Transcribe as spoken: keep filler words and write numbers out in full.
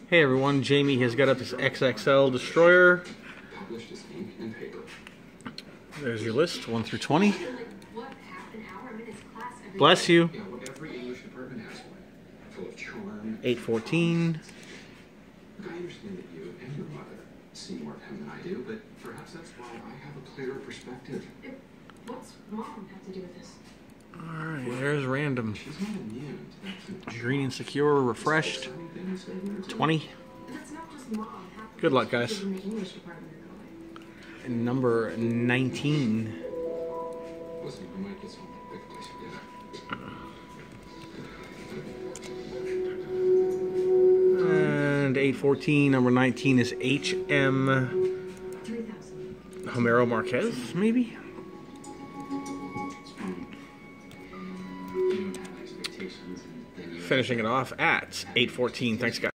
Hey everyone, Jamie has got up this X X L Destroyer. There's your list, one through twenty. Bless you. eight fourteen. I understand that you and your mother see more of him than I do, but perhaps that's why I have a clearer perspective. What's mom have to do with this? Alright, there's random. She's not immune to that. Green and secure, refreshed. twenty. That's not just mom. Good luck, guys. In the English department are going. And number nineteen. Listen, we might get some big place for dinner. And eight fourteen, number nineteen is H M Homero Marquez, maybe? Finishing it off at eight fourteen. Thanks, guys.